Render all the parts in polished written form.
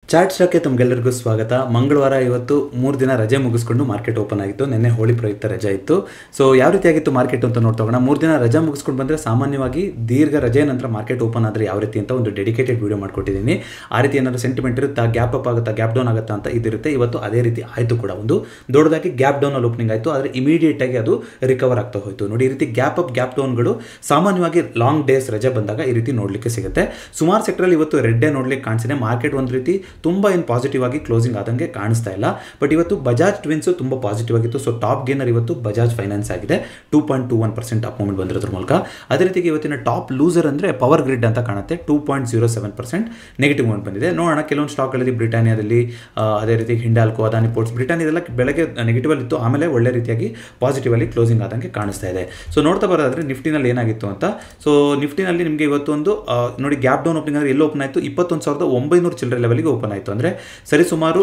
Chat ಸ್ಟಾಕ್ಗೆ ತಮಗೆಲ್ಲರಿಗೂ ಸ್ವಾಗತ. ಮಂಗಳವಾರ ಇವತ್ತು 3 ದಿನ ರಜೆ ಮುಗಿಸ್ಕೊಂಡು ಮಾರ್ಕೆಟ್ ಓಪನ್ ಆಗಿತ್ತು. ನಿನ್ನೆ ಹೋಳಿ ಪ್ರಯುಕ್ತ ರಜೆ ಇತ್ತು. ಸೊ ಯಾವ ರೀತಿಯಾಗಿತ್ತು ಮಾರ್ಕೆಟ್ ಅಂತ ನೋಡ್ತೋಗೋಣ. 3 ದಿನ ರಜೆ ಮುಗಿಸ್ಕೊಂಡು ಬಂದರೆ ಸಾಮಾನ್ಯವಾಗಿ ದೀರ್ಘ ರಜೆ ನಂತರ ಮಾರ್ಕೆಟ್ ಓಪನ್ ಆದರೆ ಯಾವ ರೀತಿ ಅಂತ ಒಂದು ಡೆಡಿಕೇಟೆಡ್ ವಿಡಿಯೋ ಮಾಡ್ಕೊಟ್ಟಿದ್ದೀನಿ. ಆ ರೀತಿ ಏನಾದರೂ ಸೆಂಟಿಮೆಂಟ್ ಇರುತ್ತಾ, ಗ್ಯಾಪ್ ಅಪ್ ಆಗುತ್ತಾ, ಗ್ಯಾಪ್ ಡೌನ್ ಆಗುತ್ತಾ ಅಂತ ಇದಿರುತ್ತೆ. ಇವತ್ತು ಅದೇ ರೀತಿ ಆಯಿತು ಕೂಡ. ಒಂದು ದೊಡ್ಡದಾಗಿ ಗ್ಯಾಪ್ ಡೌನಲ್ಲಿ ಓಪನಿಂಗ್ ಆಯಿತು, ಆದರೆ ಇಮಿಡಿಯೇಟಾಗಿ ಅದು ರಿಕವರ್ ಆಗ್ತಾ ಹೋಯಿತು. ನೋಡಿ, ಈ ರೀತಿ ಗ್ಯಾಪ್ ಅಪ್ ಗ್ಯಾಪ್ ಡೌನ್ಗಳು ಸಾಮಾನ್ಯವಾಗಿ ಲಾಂಗ್ ಡೇಸ್ ರಜೆ ಬಂದಾಗ ಈ ರೀತಿ ನೋಡಲಿಕ್ಕೆ ಸಿಗುತ್ತೆ. ಸುಮಾರು ಸೆಕ್ಟರಲ್ಲಿ ಇವತ್ತು ರೆಡ್ ಡೇ ನೋಡ್ಲಿಕ್ಕೆ ಕಾಣಿಸಿದೆ. ಮಾರ್ಕೆಟ್ ಒಂದು ರೀತಿ ತುಂಬ ಏನು ಪಾಸಿಟಿವ್ ಆಗಿ ಕ್ಲೋಸಿಂಗ್ ಆದಂಗೆ ಕಾಣಿಸ್ತಾ ಇಲ್ಲ. ಬಟ್ ಇವತ್ತು ಬಜಾಜ್ ಟ್ವಿನ್ಸು ತುಂಬ ಪಾಸಿಟಿವ್ ಆಗಿತ್ತು. ಸೊ ಟಾಪ್ ಗೇನರ್ ಇವತ್ತು ಬಜಾಜ್ ಫೈನಾನ್ಸ್ ಆಗಿದೆ. 2.21% ಅಪ್ ಮೂವ್ಮೆಂಟ್ ಬಂದಿರೋದ್ರ ಮೂಲಕ. ಅದೇ ರೀತಿಗೆ ಇವತ್ತಿನ ಟಾಪ್ ಲೂಸರ್ ಅಂದರೆ ಪವರ್ ಗ್ರಿಡ್ ಅಂತ ಕಾಣುತ್ತೆ. 2.07% ನೆಗೆಟಿವ್ ಮೂವ್ಮೆಂಟ್ ಬಂದಿದೆ. ನೋಡೋಣ, ಕೆಲವೊಂದು ಸ್ಟಾಕ್ಗಳಲ್ಲಿ ಬ್ರಿಟಾನಿಯಾದಲ್ಲಿ, ಅದೇ ರೀತಿ ಹಿಂಡಾಲ್ಕೋ, ಅದಾನಿ ಪೋರ್ಟ್ಸ್, ಬ್ರಿಟಾನಿಯಾದೆಲ್ಲ ಬೆಳಗ್ಗೆ ನೆಗೆಟಿವಲ್ಲಿ ಇತ್ತು, ಆಮೇಲೆ ಒಳ್ಳೆ ರೀತಿಯಾಗಿ ಪಾಸಿಟಿವ್ ಅಲ್ಲಿ ಕ್ಲೋಸಿಂಗ್ ಆದಂಗೆ ಕಾಣಿಸ್ತಾ ಇದೆ. ಸೊ ನೋಡ್ತಾ ಬರೋದಾದ್ರೆ ನಿಫ್ಟಿನಲ್ಲಿ ಏನಾಗಿತ್ತು ಅಂತ. ಸೊ ನಿಫ್ಟಿನಲ್ಲಿ ನಿಮಗೆ ಇವತ್ತು ಒಂದು ನೋಡಿ, ಗ್ಯಾಪ್ ಡೌನ್ ಓಪನಿಂಗ್ ಅಂದರೆ ಎಲ್ಲಿ ಓಪನ್ ಆಯಿತು, 21,900 ಚಿಲ್ಲರೆ ಲೆವೆಲ್ಗೆ ಓಪನ್ ಆಯಿತು. ಅಂದರೆ ಸರಿ ಸುಮಾರು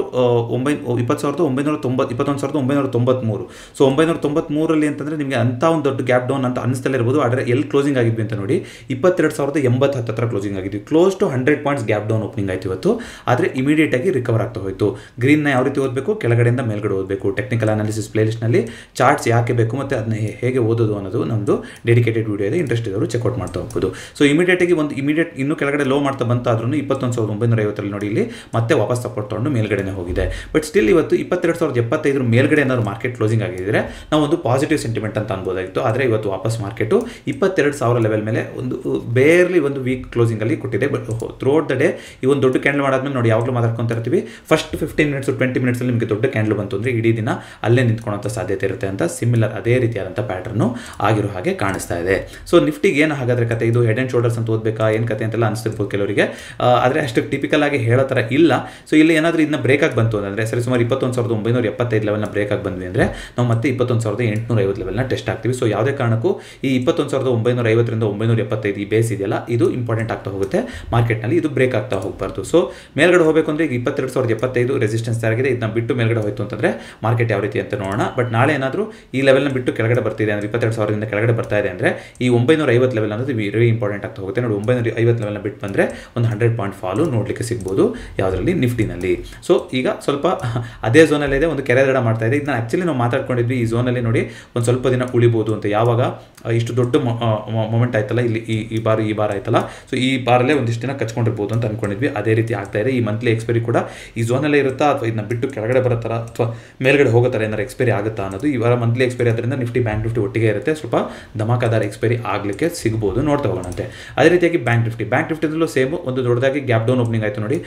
21,993. ಸೊ 993ರಲ್ಲಿ ಅಂತಂದರೆ ನಿಮಗೆ ಅಂಥ ಒಂದು ದೊಡ್ಡ ಗ್ಯಾಪ್ ಡೌನ್ ಅಂತ ಅನಿಸ್ತಲೇ ಇರ್ಬೋದು. ಆದರೆ ಎಲ್ಲಿ ಕ್ಲೋಸಿಂಗ್ ಆಗಿದ್ವಿ ಅಂತ ನೋಡಿ, 22,080 ಹತ್ತಿರ ಕ್ಲೋಸಿಂಗ್ ಆಗಿದ್ವಿ. Close to 100 points gap down opening ಆಯಿತು ಇವತ್ತು. ಆದರೆ ಇಮಿಡಿಯೇಟ್ ಆಗಿ ರಿಕವರ್ ಆಗ್ತಾ ಹೋಯಿತು. ಗ್ರೀನ್ನ ಯಾವ ರೀತಿ ಓದಬೇಕು, ಕೆಳಗಡೆಯಿಂದ ಮೇಲ್ಗಡೆ ಓದಬೇಕು. ಟೆಕ್ನಿಕಲ್ ಅನಾಲಿಸಿಸ್ ಪ್ಲೇಲಿಸ್ಟ್ನಲ್ಲಿ ಚಾರ್ಟ್ಸ್ ಯಾಕೆ ಬೇಕು ಮತ್ತು ಅದನ್ನ ಹೇಗೆ ಓದೋದು ಅನ್ನೋದು ನಮ್ಮದು ಡೆಡಿಕೇಟೆಡ್ ವಿಡಿಯೋ ಇದೆ. ಇಂಟ್ರೆಸ್ಟ್ ಇದ್ದವರು ಚೆಕ್ಔಟ್ ಮಾಡ್ತಾ ಹೋಗ್ಬೋದು. ಸೊ ಇಮಿಡಿಯೇಟ್ ಇನ್ನೂ ಕೆಳಗಡೆ ಲೋ ಮಾಡ್ತಾ ಬಂತಾದ್ರೂ 21,950 ನೋಡಿ, ಇಲ್ಲಿ ಮತ್ತೆ ವಾಪಸ್ ಸಪೋರ್ಟ್ ತೊಗೊಂಡು ಮೇಲ್ಗಡೆನೇ ಹೋಗಿದೆ. ಬಟ್ ಸ್ಟಿಲ್ ಇವತ್ತು 22,075 ಮೇಲ್ಗಡೆ ಏನಾದ್ರು ಮಾರ್ಕೆಟ್ ಕ್ಲೋಸಿಂಗ್ ಆಗಿದ್ದರೆ ನಾವು ಒಂದು ಪಾಸಿಟಿವ್ ಸೆಂಟಿಮೆಂಟ್ ಅಂತ ಅನ್ಬೋದಾಗಿತ್ತು. ಆದರೆ ಇವತ್ತು ವಾಪಸ್ ಮಾರ್ಕೆಟು 22,000 ಲೆವೆಲ್ ಮೇಲೆ ಒಂದು ಬೇರ್ಲಿ ಒಂದು ವೀಕ್ ಕ್ಲೋಸಿಂಗಲ್ಲಿ ಕೊಟ್ಟಿದೆ. ಬಟ್ ಥ್ರೂಔಟ್ ದ ಡೇ ಈ ಒಂದು ದೊಡ್ಡ ಕ್ಯಾಂಡಲ್ ಮಾಡಾದ್ಮೇಲೆ ನೋಡಿ, ಯಾವಾಗಲೂ ಮಾತಾಡ್ಕೊತಾ ಇರ್ತೀವಿ, ಫಸ್ಟ್ 15 ಮಿನಿಟ್ಸ್ 20 ಮಿನಿಟ್ಸಲ್ಲಿ ನಿಮಗೆ ದೊಡ್ಡ ಕ್ಯಾಂಡಲ್ ಬಂತು ಅಂದರೆ ಇಡೀ ದಿನ ಅಲ್ಲೇ ನಿಂತ್ಕೊಳ್ಳೋಂಥ ಸಾಧ್ಯತೆ ಇರುತ್ತೆ ಅಂತ ಸಿಮಿಲರ್ ಅದೇ ರೀತಿಯಾದಂಥ ಪ್ಯಾಟರ್ನು ಆಗಿರೋ ಹಾಗೆ ಕಾಣಿಸ್ತಾ ಇದೆ. ಸೊ ನಿಫ್ಟಿಗೆ ಏನು ಹಾಗಾದರೆ ಕತೆ, ಇದು ಹೆಡ್ ಆ್ಯಂಡ್ ಶೋಲ್ಡರ್ಸ್ ಅಂತ ಓದಬೇಕಾ, ಏನು ಕತೆ ಅಂತೆಲ್ಲ ಅನಿಸ್ತಿರ್ಬೋದು ಕೆಲವರಿಗೆ. ಆದರೆ ಅಷ್ಟು ಟಿಪಿಕಲ್ ಆಗಿ ಹೇಳೋ ಥರ ಇಲ್ಲ. ಸೊ ಇಲ್ಲಿ ಏನಾದರೂ ಇದನ್ನ ಬ್ರೇಕ್ ಆಗಿ ಬಂತು ಅಂದರೆ, ಸರಿ ಸುಮಾರು 21,975 ಲೆವೆಲ್ನ ಬ್ರೇಕ್ ಆಗಿ ಬಂದ್ವಿ ಅಂದರೆ ನಾವು ಮತ್ತೆ 21,850 ಲೆವೆಲ್ನ ಟೆಸ್ಟ್ ಆಗ್ತೀವಿ. ಸೊ ಯಾವುದೇ ಕಾರಣಕ್ಕೂ ಈ 21,950ರಿಂದ 975 ಈ ಬೇಸ್ ಇದೆಯಲ್ಲ, ಇದು ಇಂಪಾರ್ಟೆಂಟ್ ಆಗ್ತಾ ಹೋಗುತ್ತೆ ಮಾರ್ಕೆಟ್ನಲ್ಲಿ. ಇದು ಬ್ರೇಕ್ ಆಗ್ತಾ ಹೋಗಬಾರ್ದು. ಸೊ ಮೇಲ್ಗಡೆ ಹೋಗಬೇಕು ಅಂದರೆ ಈಗ 22,075 ರೆಸಿಸ್ಟೆನ್ಸ್ ಆಗಿದೆ. ಇದನ್ನ ಬಿಟ್ಟು ಮೇಲ್ಗಡೆ ಹೋಯ್ತು ಅಂತಂದರೆ ಮಾರ್ಕೆಟ್ ಯಾವ ರೀತಿ ಅಂತ ನೋಡೋಣ. ಬಟ್ ನಾಳೆ ಏನಾದರೂ ಈ ಲೆವೆಲ್ನ ಬಿಟ್ಟು ಕೆಳಗಡೆ ಬರ್ತಿದೆ ಅಂದರೆ, 22,000ದಿಂದ ಕೆಳಗಡೆ ಬರ್ತಾ ಇದೆ ಅಂದರೆ, ಈ 950 ಲೆವೆಲ್ ಅನ್ನೋದು ವೆರಿ ಇಂಪಾರ್ಟೆಂಟ್ ಆಗ್ತಾ ಹೋಗುತ್ತೆ. ನೋಡಿ, 950 ಲೆವೆಲ್ನ ಬಿಟ್ಟು ಬಂದರೆ ಒಂದು 100 ಪಾಯಿಂಟ್ ಫಾಲು ನೋಡಲಿಕ್ಕೆ ಸಿಗ್ಬೋದು ಯಾವುದರಲ್ಲಿ, ನಿಫ್ಟಿನಲ್ಲಿ. ಸೊ ಈಗ ಸ್ವಲ್ಪ ಅದೇ ಝೋನಲ್ಲಿದೆ, ಒಂದು ಕೆರೆದಡ ಮಾಡ್ತಾ ಇದೆ. ಇದನ್ನ ಆ್ಯಕ್ಚುಲಿ ನಾವು ಮಾತಾಡ್ಕೊಂಡಿದ್ವಿ, ಈ ಝೋನಲ್ಲಿ ನೋಡಿ ಒಂದು ಸ್ವಲ್ಪ ದಿನ ಉಳಿಬೋದು ಅಂತ. ಯಾವಾಗ ಇಷ್ಟು ದೊಡ್ಡ ಮೊಮೆಂಟ್ ಆಯ್ತಲ್ಲ, ಇಲ್ಲಿ ಈ ಬಾರ ಆಯ್ತಲ್ಲ, ಸೊ ಈ ಬಾರಲ್ಲೇ ಒಂದಿಷ್ಟು ದಿನ ಕಚ್ಕೊಂಡಿರ್ಬೋದು ಅಂತ ಅಂದ್ಕೊಂಡಿದ್ವಿ. ಅದೇ ರೀತಿ ಆಗ್ತಾ ಇದೆ. ಈ ಮಂತ್ಲಿ ಎಕ್ಸ್ಪೈರಿ ಕೂಡ ಈ ಝೋನಲ್ಲೇ ಇರುತ್ತಾ, ಅಥವಾ ಇದನ್ನ ಬಿಟ್ಟು ಕೆಳಗಡೆ ಬರೋ ಥರ ಅಥವಾ ಮೇಲ್ಗಡೆ ಹೋಗೋ ಥರ ಏನಾರು ಎಕ್ಸ್ಪೈರಿ ಆಗುತ್ತಾ ಅನ್ನೋದು. ಈ ವಾರ ಮಂತ್ಲಿ ಎಕ್ಸ್ಪೈರಿ ಆದ್ದರಿಂದ ನಿಫ್ಟಿ ಬ್ಯಾಂಕ್ ನಿಫ್ಟಿ ಒಟ್ಟಿಗೆ ಇರುತ್ತೆ. ಸ್ವಲ್ಪ ಧಮಾಕಾದಾರ ಎಕ್ಸ್ಪೈರಿ ಆಗಲಿಕ್ಕೆ ಸಿಗ್ಬೋದು, ನೋಡ್ತಾ ಹೋಗೋಣಂತೆ. ಅದೇ ರೀತಿಯಾಗಿ ಬ್ಯಾಂಕ್ ನಿಫ್ಟಿದಲ್ಲೂ ಸೇಮ್ ಒಂದು ದೊಡ್ಡದಾಗಿ ಗ್ಯಾಪ್ ಡೌನ್ ಓಪನಿಂಗ್ ಆಯಿತು ನೋಡಿ.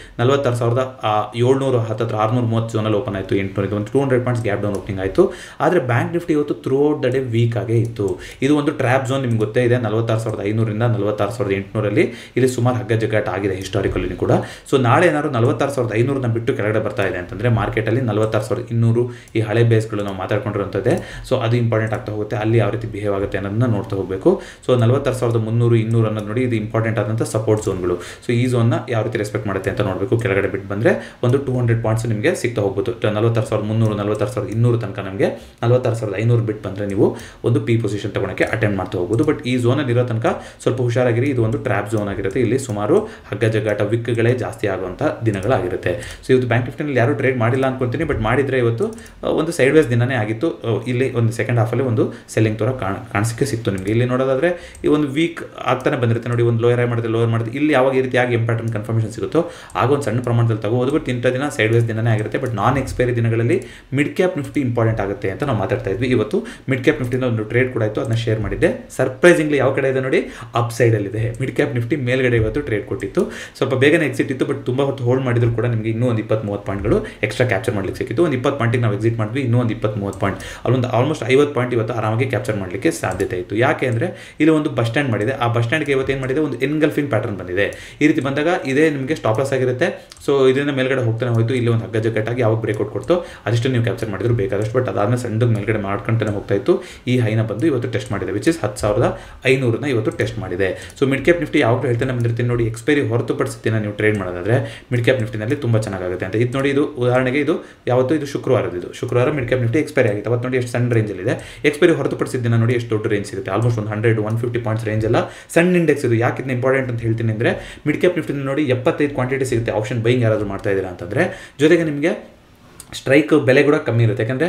46,700 ಹತ್ತಿರ 630 ಝೋನಲ್ಲಿ ಓಪನ್ ಆಯಿತು. 800 ಒಂದು 200 ಪಾಯಿಂಟ್ಸ್ ಗ್ಯಾಪ್ ಡೌನ್ ಓಪನಿಂಗ್ ಆಯಿತು. ಆದರೆ ಬ್ಯಾಂಕ್ ನಿಫ್ಟಿ ಇವತ್ತು ಥ್ರೂಔಟ್ ದ ಡೇ ವೀಕ್ ಆಗೇ ಇತ್ತು. ಇದು ಒಂದು ಟ್ರ್ಯಾಪ್ ಝೋನ್, ನಿಮ್ಗೆ ಗೊತ್ತೇ ಇದೆ. 46,500ರಿಂದ 46,800 ಇಲ್ಲಿ ಸುಮಾರು ಹಗ್ಗ ಜಗ್ಗಾಟ ಆಗಿದೆ ಹಿಸ್ಟಾರಿಕಲ್ಲಿ ಕೂಡ. ಸೊ ನಾಳೆ ಏನಾದ್ರು 46,500ನ ಬಿಟ್ಟು ಕೆಳಗಡೆ ಬರ್ತಾ ಇದೆ ಅಂತಂದರೆ ಮಾರ್ಕೆಟಲ್ಲಿ 46,200 ಈ ಹಳೆ ಬೇಸ್ಗಳು ನಾವು ಮಾತಾಡ್ಕೊಂಡಿರುವಂಥದ್ದೇ. ಸೊ ಅದು ಇಂಪಾರ್ಟೆಂಟ್ ಆಗ್ತಾ ಹೋಗುತ್ತೆ. ಅಲ್ಲಿ ಯಾವ ರೀತಿ ಬಿಹೇವ್ ಆಗುತ್ತೆ ಅನ್ನೋದನ್ನ ನೋಡ್ತಾ ಹೋಗಬೇಕು. ಸೊ 46,300 200 ಅನ್ನೋದು ನೋಡಿ, ಇದು ಇಂಪಾರ್ಟೆಂಟ್ ಆದಂಥ ಸಪೋರ್ಟ್ ಝೋನ್ಗಳು. ಸೊ ಈ ಝೋನ್ನ ಯಾವ ರೀತಿ ರೆಸ್ಪೆಕ್ಟ್ ಮಾಡುತ್ತೆ ಅಂತ ನೋಡಬೇಕು. ಕೆಳಗಡೆ ಬಿಟ್ಟು ಬಂದರೆ ಒಂದು 200 ಪಾಯಿಂಟ್ಸ್ ನಿಮಗೆ ಸಿಗ್ತಾ ಹೋಗ್ಬೋದು. 46,300 46,200 ತನಕ ನಮಗೆ 46,500 ಬಿಟ್ಟು ಬಂದರೆ ನೀವು ಒಂದು ಪಿ ಪೊಸಿಷನ್ ತಗೊಳಕ್ಕೆ ಅಟೆಂಡ್ ಮಾಡ್ತಾ ಹೋಗ್ಬೋದು. ಬಟ್ ಈ ಝೋನಲ್ಲಿ ಇರೋ ತನಕ ಸ್ವಲ್ಪ ಹುಷಾರಾಗಿರಿ. ಇದು ಒಂದು ಟ್ರ್ಯಾಪ್ ಝೋನ್ ಆಗಿರುತ್ತೆ. ಇಲ್ಲಿ ಸುಮಾರು ಹಗ್ಗ ಜಗ್ಗಾಟ ವಿಕ್ಗಳೇ ಜಾಸ್ತಿ ಆಗುವಂಥ ದಿನಗಳಾಗಿರುತ್ತೆ. ಸೊ ಇವತ್ತು ಬ್ಯಾಂಕ್ ನಿಫ್ಟಿನಲ್ಲಿ ಯಾರು ಟ್ರೇಡ್ ಮಾಡಿಲ್ಲ ಅನ್ಕೊಳ್ತೀನಿ. ಬಟ್ ಮಾಡಿದರೆ ಇವತ್ತು ಒಂದು ಸೈಡ್ ವೇಸ್ ದಿನನೇ ಆಗಿತ್ತು. ಇಲ್ಲಿ ಒಂದು ಸೆಕೆಂಡ್ ಹಾಫಲ್ಲಿ ಒಂದು ಸೆಲ್ಲಿಂಗ್ ಥರ ಕಾಣಿಸಿಕೆ ಸಿಕ್ತು ನಿಮಗೆ. ಇಲ್ಲಿ ನೋಡೋದಾದರೆ ಈ ಒಂದು ವೀಕ್ ಆಗ್ತಾನೆ ಬಂದಿರುತ್ತೆ ನೋಡಿ. ಒಂದು ಲೋಯರ್ ಮಾಡಿದೆ ಇಲ್ಲಿ ಯಾವಾಗ ಈ ರೀತಿಯಾಗಿ ಇಂಪಾರ್ಟೆಂಟ್ ಕನ್ಫರ್ಮೇಷನ್ ಸಿಗುತ್ತೋ ಆಗ ಒಂದು ಸಣ್ಣ ಪ್ರಮಾಣದಲ್ಲಿ ತಗೋಬೋದು. ಬಟ್ ಇಂಥ ದಿನ ಸೈಡ್ ವೇಸ್ ದಿನನೇ ಆಗಿರುತ್ತೆ. ಬಟ್ ನಾನ್ ಎಕ್ಸ್ಪೈರಿ ದಿನಗಳಲ್ಲಿ ಮಿಡ್ ಕ್ಯಾಪ್ ನಿಫ್ಟಿ ಇಂಪಾರ್ಟೆಂಟ್ ಆಗುತ್ತೆ ಅಂತ ನಾವು ಮಾತಾಡ್ತಾ ಇದ್ವಿ. ಇವತ್ತು ಮಿಡ್ ಕ್ಯಾಪ್ ನಿಫ್ಟಿನ ಒಂದು ಟ್ರೇಡ್ ಕೂಡ ಆಯಿತು, ಅದನ್ನ ಶೇರ್ ಮಾಡಿದ್ದೆ. ಸರ್ಪ್ರೈಸಿಂಗ್ಲಿ ಯಾವ ಕಡೆ ಇದೆ ನೋಡಿ, ಅಪ್ ಸೈಡಲ್ಲಿದೆ. ಮಿಡ್ ಕ್ಯಾಪ್ ನಿಫ್ಟಿ ಮೇಲ್ಗಡೆ ಇವತ್ತು ಟ್ರೇಡ್ ಕೊಟ್ಟಿತ್ತು. ಸ್ವಲ್ಪ ಬೇಗನೆ ಎಕ್ಸಿಟ್ ಇತ್ತು. ಬಟ್ ತುಂಬ ಹೊತ್ತು ಹೋಲ್ಡ್ ಮಾಡಿದ್ರು ಕೂಡ ನಿಮಗೆ ಇನ್ನೂ ಒಂದು 20-30 ಪಾಯಿಂಟ್ಗಳು ಎಕ್ಸ್ಟ್ರಾ ಕ್ಯಾಪ್ಚರ್ ಮಾಡಲಿಕ್ಕೆ ಸಿಕ್ಕಿತ್ತು. ಒಂದು 20 ಪಾಯಿಂಟಿಗೆ ನಾವು ಎಕ್ಸಿಟ್ ಮಾಡಿದ್ವಿ. ಇನ್ನೂ ಒಂದು 20-30 ಪಾಯಿಂಟ್, ಅಲ್ಲೊಂದು ಆಲ್ಮೋಸ್ಟ್ 50 ಪಾಯಿಂಟ್ ಇವತ್ತು ಆರಾಮಾಗಿ ಕ್ಯಾಪ್ಚರ್ ಮಾಡಲಿಕ್ಕೆ ಸಾಧ್ಯತೆ ಇತ್ತು. ಯಾಕೆ ಅಂದರೆ ಇಲ್ಲಿ ಒಂದು ಬಸ್ ಸ್ಟ್ಯಾಂಡ್ ಮಾಡಿದೆ. ಆ ಬಸ್ ಸ್ಟ್ಯಾಂಡ್ಗೆ ಇವತ್ತು ಏನು ಮಾಡಿದೆ, ಒಂದು ಎನ್ಗಲ್ಫಿಂಗ್ ಪ್ಯಾಟರ್ನ್ ಬಂದಿದೆ. ಈ ರೀತಿ ಬಂದಾಗ ಇದೇ ನಿಮಗೆ ಸ್ಟಾಪ್ ಲಾಸ್ ಆಗಿರುತ್ತೆ. ಸೊ ಇದರಿಂದ ಮೇಲ್ಗಡೆ ಹೋಗ್ತಾನೆ ಹೋಯಿತು. ಇಲ್ಲಿ ಒಂದು ಹಗ್ಗ ಜಗ್ಗಟ್ಟಾಗಿ ಯಾವಾಗ ಬ್ರೇಕ್ಔಟ್ ಕೊಡ್ತೋ ಅದಿಷ್ಟು ನೀವು ಕ್ಯಾಪ್ಚರ್ ಮಾಡಿದ್ರು ಬೇಕಾದಷ್ಟು. ಬಟ್ ಅದಾದ್ಮೇಲೆ ಸಣ್ಣಗೆ ಮೇಲ್ಗಡೆ ಮಾಡ್ಕೊಂತಾನೆ ಹೋಗ್ತಾ ಇತ್ತು. ಈ ಹೈನ ಬಂದು ಇವತ್ತು ಟೆಸ್ಟ್ ಮಾಡಿದೆ, ವಿಚ್ ಇಸ್ 10,500ನ ಇವತ್ತು ಟೆಸ್ಟ್ ಮಾಡಿದೆ. ಸೊ ಮಿಡ್ ಕ್ಯಾಪ್ ನಿಫ್ಟಿ ಯಾವಾಗಲೂ ಹೇಳ್ತಾನೆ ಬಂದಿರ್ತೀನಿ ನೋಡಿ, ಎಕ್ಸ್ಪೈರಿ ಹೊರತುಪಡಿಸಿದ್ದೀನ ನೀವು ಟ್ರೇಡ್ ಮಾಡೋದಾದ್ರೆ ಮಿಡ್ ಕ್ಯಾಪ್ ನಿಫ್ಟಿನಲ್ಲಿ ತುಂಬ ಚೆನ್ನಾಗುತ್ತೆ ಅಂತ. ಇದು ನೋಡಿ, ಇದು ಉದಾಹರಣೆಗೆ ಇದು ಯಾವತ್ತು ಇದು ಶುಕ್ರವಾರ ಮಿಡ್ ಕ್ಯಾಪ್ ನಿಫ್ಟಿ ಎಕ್ಸ್ಪೈರಿ ಆಗಿದೆ. ಅವತ್ತು ನೋಡಿ ಎಷ್ಟು ಸಣ್ಣ ರೇಂಜಲ್ಲಿದೆ. ಎಕ್ಸ್ಪೈರಿ ಹೊರತುಪಡಿಸಿದ್ದೀನ ನೋಡಿ ಎಷ್ಟು ದೊಡ್ಡ ರೇಂಜ್ ಸಿಗುತ್ತೆ. ಆಲ್ಮೋಸ್ಟ್ ಒಂದು 100-150 ಪಾಯಿಂಟ್ಸ್ ರೇಂಜ್ ಎಲ್ಲ ಸಣ್ಣ ಇಂಡೆಕ್ಸ್ ಇದು. ಯಾಕೆ ಇಂಪಾರ್ಟೆಂಟ್ ಅಂತ ಹೇಳ್ತೀನಿ ಅಂದರೆ, ಮಿಡ್ ಕ್ಯಾಪ್ ನಿಫ್ಟಿ ನೋಡಿ 75 ಕ್ವಾಂಟಿಟಿ ಸಿಗುತ್ತೆ. ಆಪ್ಷನ್ ಬೈ ಬೈಯಿಂಗ್ ಯಾರಾದರೂ ಮಾಡ್ತಾ ಇದ್ದೀರಾ ಅಂತಂದರೆ, ಜೊತೆಗೆ ನಿಮಗೆ ಸ್ಟ್ರೈಕ್ ಬೆಲೆ ಕೂಡ ಕಮ್ಮಿ ಇರುತ್ತೆ, ಯಾಕಂದರೆ